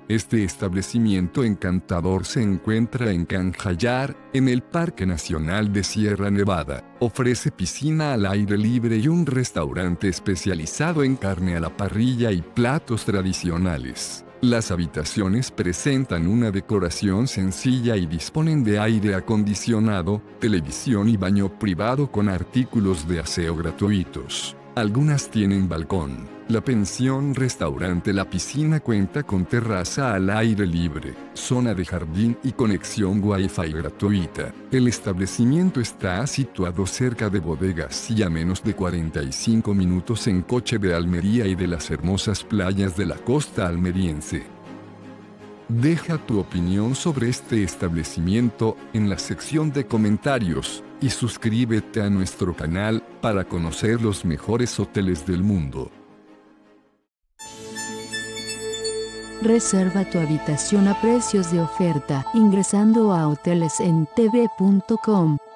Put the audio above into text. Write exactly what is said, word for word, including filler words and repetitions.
Este establecimiento encantador se encuentra en Canjayar, en el Parque Nacional de Sierra Nevada. Ofrece piscina al aire libre y un restaurante especializado en carne a la parrilla y platos tradicionales. Las habitaciones presentan una decoración sencilla y disponen de aire acondicionado, televisión y baño privado con artículos de aseo gratuitos. Algunas tienen balcón. La pensión restaurante La Piscina cuenta con terraza al aire libre, zona de jardín y conexión Wi-Fi gratuita. El establecimiento está situado cerca de bodegas y a menos de cuarenta y cinco minutos en coche de Almería y de las hermosas playas de la costa almeriense. Deja tu opinión sobre este establecimiento en la sección de comentarios y suscríbete a nuestro canal para conocer los mejores hoteles del mundo. Reserva tu habitación a precios de oferta ingresando a hoteles en t v punto com.